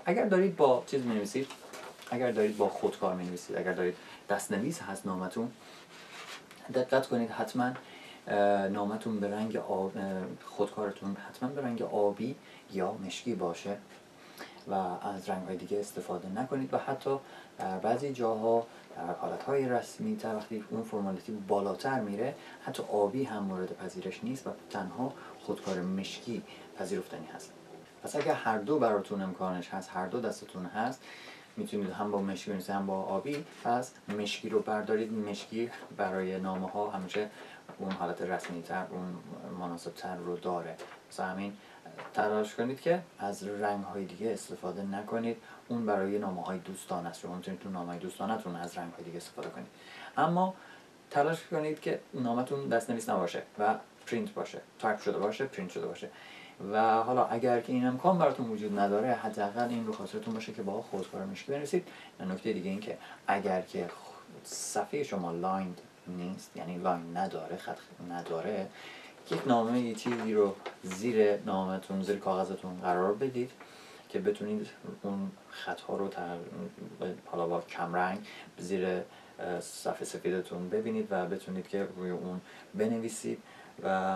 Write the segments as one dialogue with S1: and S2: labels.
S1: اگر دارید با چیز می‌نویسید، اگر دارید با خودکار می‌نویسید، اگر دارید دست‌نویس هست نامتون، دقت کنید حتما نامتون به رنگ خودکارتون حتما به رنگ آبی یا مشکی باشه و از رنگ‌های دیگه استفاده نکنید. و حتی در بعضی جاها در حالت‌های رسمی تا وقتی اون فرمالیتی بالاتر میره، حتی آبی هم مورد پذیرش نیست و تنها خودکار مشکی پذیرفتنی هست. پس اگر هر دو براتون امکانش هست، هر دو دستتون هست، میتونید هم با مشکی بنویسید هم با آبی. پس مشکی رو بردارید. مشکی برای نامه ها همیشه اون حالت رسمی تر، اون مناسب تر رو داره. مثلا همین تلاش کنید که از رنگ های دیگه استفاده نکنید. اون برای نامه های دوستانه است. شما میتونید تو نامه های دوستانتون از رنگ های دیگه استفاده کنید. اما تلاش کنید که نامتون دست‌نویس نباشه و پرینت باشه، تایپ شده باشه، پرینت شده باشه. و حالا اگر که این امکان براتون وجود نداره، حداقل این رو خاطرتون باشه که با خودکار مشکی بنویسید. نکته دیگه این که اگر که صفحه شما لاین نیست، یعنی لاین نداره، خط نداره، یک نامه یه چیزی رو زیر نامتون، زیر کاغذتون قرار بدید که بتونید اون خط‌ها رو حالا با کم رنگ زیر صفحه سفیدتون ببینید و بتونید که روی اون بنویسید و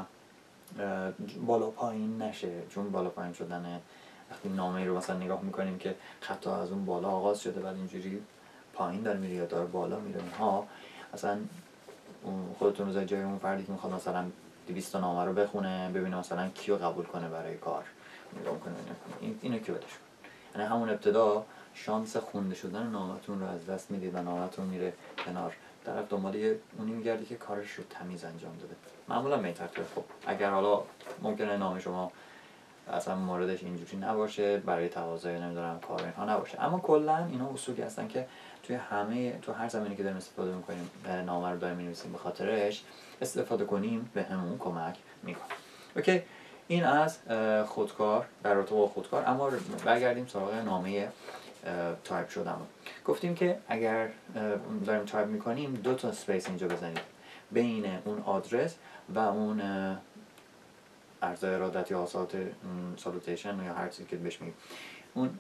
S1: بالا پایین نشه. چون بالا پایین شدن وقتی نامه رو مثلا نگاه میکنیم که خطا از اون بالا آغاز شده بعد اینجوری پایین داره میره یا داره بالا میره، اینها اصلا خودتون رو جای اون فردی که میخواد مثلا 200 نامه رو بخونه، ببینه مثلا کیو قبول کنه برای کار، نگاه کنه اینو کیو بدش کنه. یعنی همون ابتدا شانس خونده شدن نامتون رو از دست میدید و نامتون میره کنار. طرف دنبال اونی میگرده که کارش رو تمیز انجام داده. معمولا میترتیب. خب اگر حالا ممکنه نام شما اصلا موردش اینجوری نباشه، برای تقاضای نمیدونم کار اینها نباشه، اما کلا اینا اصولی هستن که تو هر زمینی که داریم استفاده میکنیم نامه رو داریم می‌نویسیم به خاطرش استفاده کنیم به همون کمک میکنه. اوکی، این از خودکار، در رابطه با خودکار. اما برگردیم سراغ نامه تایپ شدم. گفتیم که اگر داریم تایپ میکنیم 2 تا اسپیس اینجا بزنید بین اون آدرس و اون عرض ارادت یا سالوتیشن یا هر چیزی که بهش میگیم، اون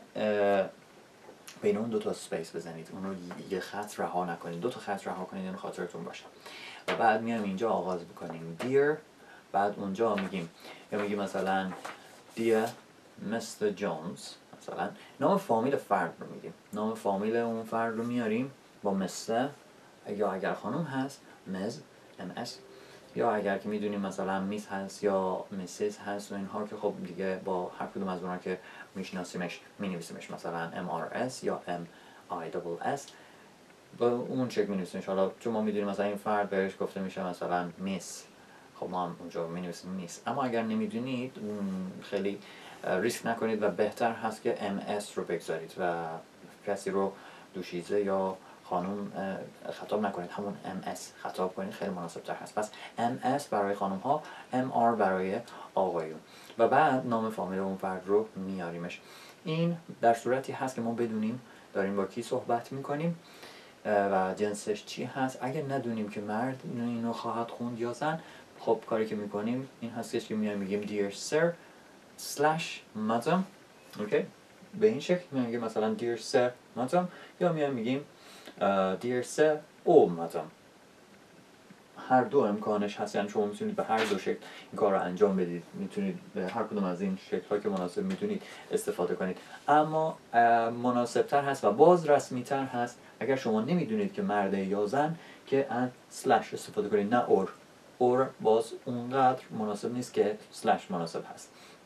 S1: بین اون 2 تا اسپیس بزنید. اون رو یه خط رها نکنید، 2 تا خط رها کنید این خاطرتون باشه. و بعد میایم اینجا آغاز میکنیم dear، بعد اونجا میگیم مثلا dear Mr. Jones، مثلا نام فامیل فرد رو میگیم، نام فامیل اون فرد رو میاریم با مستر، یا اگر خانم هست مز MS، یا اگر که میدونیم مثلا میس هست یا میسیز هست و اینها که خب دیگه با هر کدوم از اونها که میشناسیمش مینویسیمش، مثلا MRS یا MISS با اون شکل مینویسیمش. حالا چون ما میدونیم مثلا این فرد بهش گفته میشه مثلا میس، خب ما هم اونجا مینویسیم میس. اما اگر نمیدونید خیلی ریسک نکنید و بهتر هست که MS رو بگذارید و کسی رو دوشیزه یا خانم خطاب نکنید، همون MS خطاب کنید، خیلی مناسب تر هست. پس MS برای خانم ها، MR برای آقایون. و بعد نام فامیل اون فرد رو میاریمش. این در صورتی هست که ما بدونیم داریم با کی صحبت میکنیم و جنسش چی هست. اگر ندونیم که مرد اینو خواهد خوند یا زن، خب کاری که میکنیم این هستش که میگیم dear sir / madam. اوکی، به این شکل میگیم مثلا dear sir madam، یا میگیم dear sir or madam. هر دو امکانش هست، یعنی شما میتونید به هر دو شکل این کار رو انجام بدید، میتونید به هر کدوم از این شکل‌ها که مناسب میتونید استفاده کنید. اما مناسب تر هست و باز رسمی تر هست اگر شما نمیدونید که مرد یا زن که از سلش استفاده کنید، نه اور باز اونقدر مناسب نیست که سلش مناسب هست.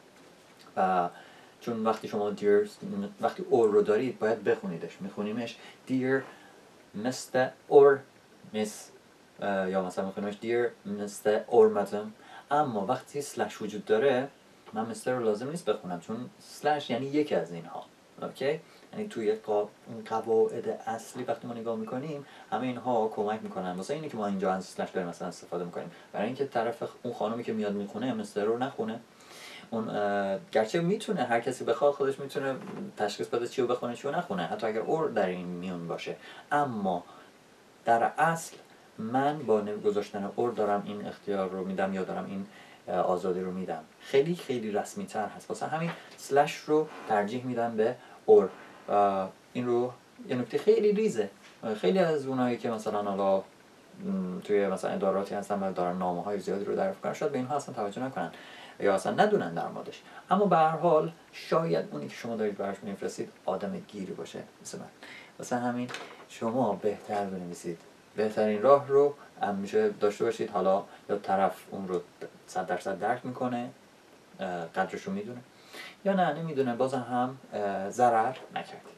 S1: و چون وقتی شما وقتی اور رو دارید باید بخونیدش، میخونیمش dear Mr. or Miss، یا مثلا میخونیمش dear Mr. or Madam. اما وقتی سلش وجود داره من مستر رو لازم نیست بخونم، چون سلش یعنی یکی از اینها. اوکی، یعنی توی قواعد اصلی وقتی ما نگاه میکنیم همه اینها کمک میکنن. واسه اینه که ما اینجا از سلش داریم مثلا استفاده میکنیم، برای اینکه طرف اون خانومی که میاد میخونه مستر رو نخونه. اون گرچه میتونه هر کسی بخواد خودش میتونه تشخیص بده چی رو بخونه چی رو نخونه، حتی اگر اور در این میون باشه. اما در اصل من با گذاشتن اور دارم این اختیار رو میدم یا دارم این آزادی رو میدم. خیلی خیلی رسمی تر هست، واسه همین سلش رو ترجیح میدم به اور این رو یه نکته خیلی ریزه. خیلی از اونایی که مثلا حالا توی مثلا اداراتی هستن و دارن نامه‌های زیادی رو دریافت کنن شاید به اینها اصلا توجه نکنن یا اصلا ندونن در موردش، اما به هر حال شاید اونی که شما دارید براش میفرستید آدم گیری باشه مثل من. واسه همین شما بهتر بنویسید. بهترین راه رو همیشه داشته باشید، حالا یا طرف اون رو 100% درک میکنه، قدرش رو میدونه، یا نه نمیدونه، بازم هم ضرر نکردید.